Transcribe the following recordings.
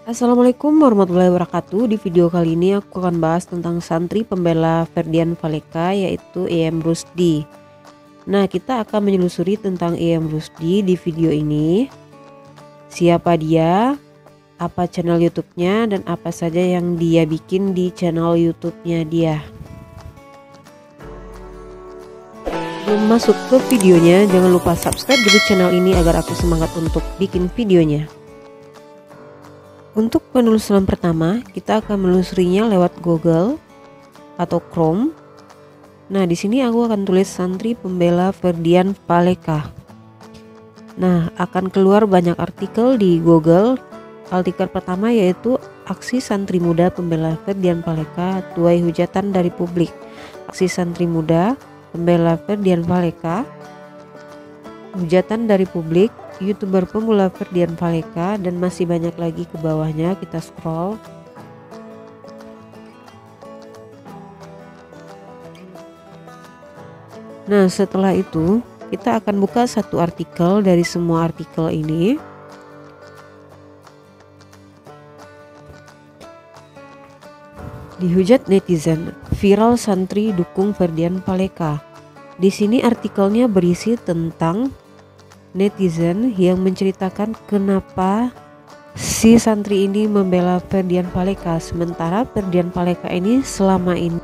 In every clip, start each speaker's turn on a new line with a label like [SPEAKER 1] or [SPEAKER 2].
[SPEAKER 1] Assalamualaikum warahmatullahi wabarakatuh. Di video kali ini aku akan bahas tentang santri pembela Ferdian Paleka, yaitu IM Rusdi. Nah, kita akan menyelusuri tentang IM Rusdi di video ini. Siapa dia, apa channel YouTube-nya, dan apa saja yang dia bikin di channel YouTube-nya dia. Sebelum masuk ke videonya, jangan lupa subscribe dulu channel ini agar aku semangat untuk bikin videonya. Untuk penelusuran pertama, kita akan menelusurinya lewat Google atau Chrome. Nah, di sini aku akan tulis santri pembela Ferdian Paleka. Nah, akan keluar banyak artikel di Google. Artikel pertama yaitu aksi santri muda pembela Ferdian Paleka tuai hujatan dari publik. Aksi santri muda pembela Ferdian Paleka, hujatan dari publik, YouTuber pemula Ferdian Paleka, dan masih banyak lagi ke bawahnya. Kita scroll. Nah, setelah itu kita akan buka satu artikel dari semua artikel ini. Dihujat netizen, viral santri dukung Ferdian Paleka. Di sini artikelnya berisi tentang netizen yang menceritakan kenapa si santri ini membela Ferdian Paleka, sementara Ferdian Paleka ini selama ini,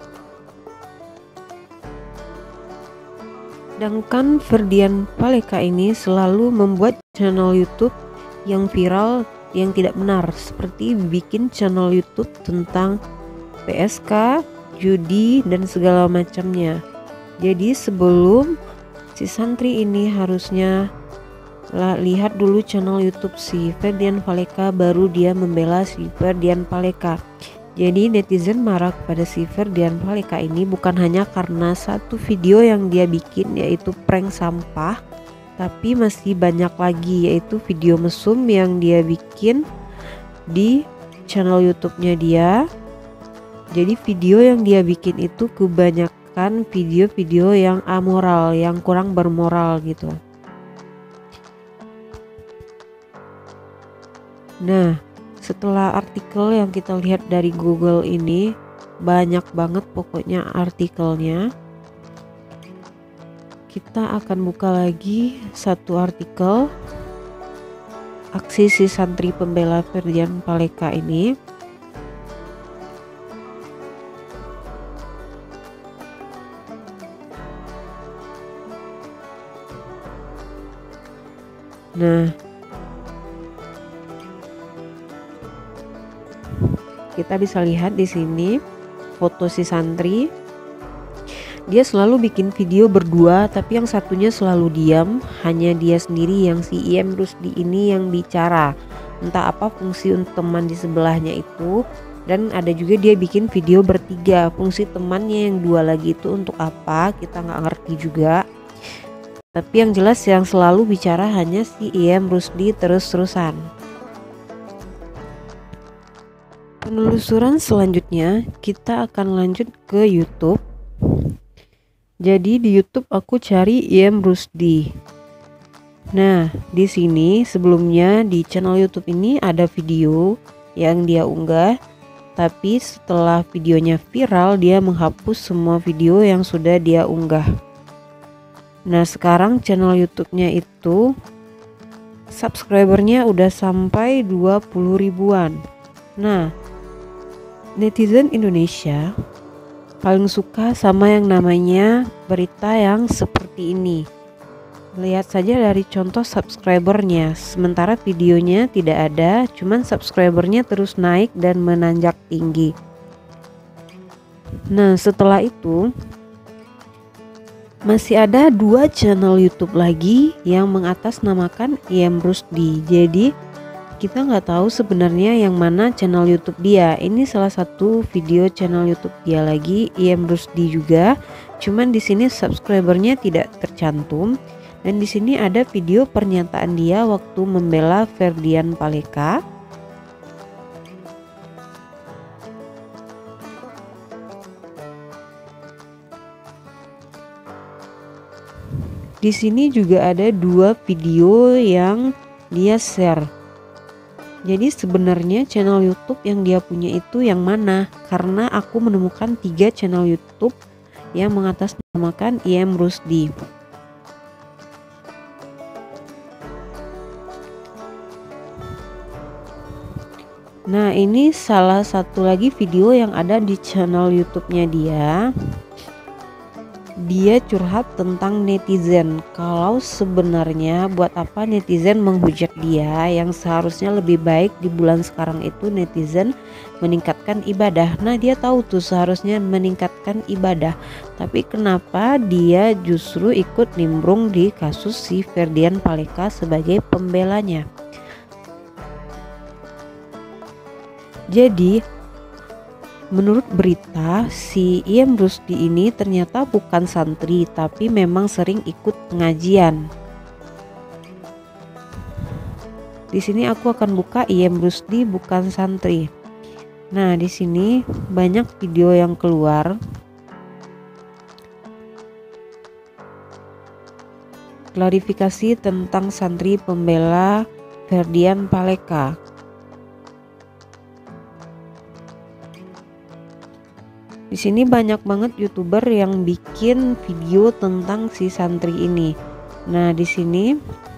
[SPEAKER 1] sedangkan Ferdian Paleka ini selalu membuat channel YouTube yang viral yang tidak benar, seperti bikin channel YouTube tentang PSK, judi, dan segala macamnya. Jadi sebelum si santri ini harusnya lihat dulu channel YouTube si Ferdian Paleka, baru dia membela si Ferdian Paleka. Jadi netizen marah kepada si Ferdian Paleka ini bukan hanya karena satu video yang dia bikin yaitu prank sampah, tapi masih banyak lagi yaitu video mesum yang dia bikin di channel YouTube-nya dia. Jadi video yang dia bikin itu kebanyakan video-video yang amoral, yang kurang bermoral gitu. Nah, setelah artikel yang kita lihat dari Google ini, banyak banget pokoknya artikelnya. Kita akan buka lagi satu artikel aksi si santri pembela Ferdian Paleka ini. Nah, kita bisa lihat di sini foto si santri. Dia selalu bikin video berdua, tapi yang satunya selalu diam, hanya dia sendiri yang si IM Rusdi ini yang bicara. Entah apa fungsi untuk teman di sebelahnya itu. Dan ada juga dia bikin video bertiga, fungsi temannya yang dua lagi itu untuk apa kita nggak ngerti juga. Tapi yang jelas yang selalu bicara hanya si IM Rusdi terus-terusan. Penelusuran selanjutnya kita akan lanjut ke YouTube. Jadi di YouTube aku cari IM Rusdi. Nah, di sini sebelumnya di channel YouTube ini ada video yang dia unggah, tapi setelah videonya viral dia menghapus semua video yang sudah dia unggah. Nah, sekarang channel YouTube-nya itu subscribernya udah sampai 20 ribuan. Nah, netizen Indonesia paling suka sama yang namanya berita yang seperti ini. Lihat saja dari contoh subscribernya, sementara videonya tidak ada, cuman subscribernya terus naik dan menanjak tinggi. Nah, setelah itu masih ada dua channel YouTube lagi yang mengatasnamakan IM Rusdi. Jadi kita nggak tahu sebenarnya yang mana channel YouTube dia. Ini salah satu video channel YouTube dia lagi, IM Rusdi juga. Cuman di sini subscribernya tidak tercantum. Dan di sini ada video pernyataan dia waktu membela Ferdian Paleka. Di sini juga ada dua video yang dia share. Jadi sebenarnya channel YouTube yang dia punya itu yang mana? Karena aku menemukan 3 channel YouTube yang mengatasnamakan IM Rusdi. Nah, ini salah satu lagi video yang ada di channel YouTube-nya dia. Dia curhat tentang netizen. Kalau sebenarnya buat apa netizen menghujat dia, yang seharusnya lebih baik di bulan sekarang itu netizen meningkatkan ibadah. Nah, dia tahu tuh seharusnya meningkatkan ibadah, tapi kenapa dia justru ikut nimbrung di kasus si Ferdian Paleka sebagai pembelanya. Jadi menurut berita, si IM Rusdi ini ternyata bukan santri, tapi memang sering ikut pengajian. Di sini aku akan buka IM Rusdi bukan santri. Nah, di sini banyak video yang keluar. Klarifikasi tentang santri pembela Ferdian Paleka. Di sini banyak banget YouTuber yang bikin video tentang si santri ini. Nah, di sini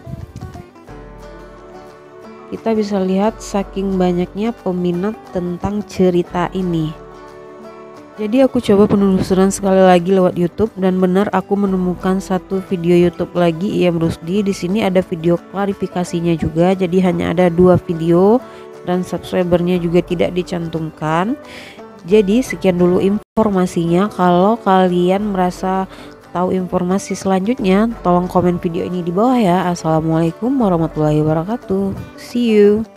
[SPEAKER 1] kita bisa lihat saking banyaknya peminat tentang cerita ini. Jadi aku coba penelusuran sekali lagi lewat YouTube dan benar aku menemukan satu video YouTube lagi IM Rusdi. Di sini ada video klarifikasinya juga. Jadi hanya ada 2 video dan subscribernya juga tidak dicantumkan. Jadi sekian dulu informasinya. Kalau kalian merasa tahu informasi selanjutnya, tolong komen video ini di bawah ya. Assalamualaikum warahmatullahi wabarakatuh. See you.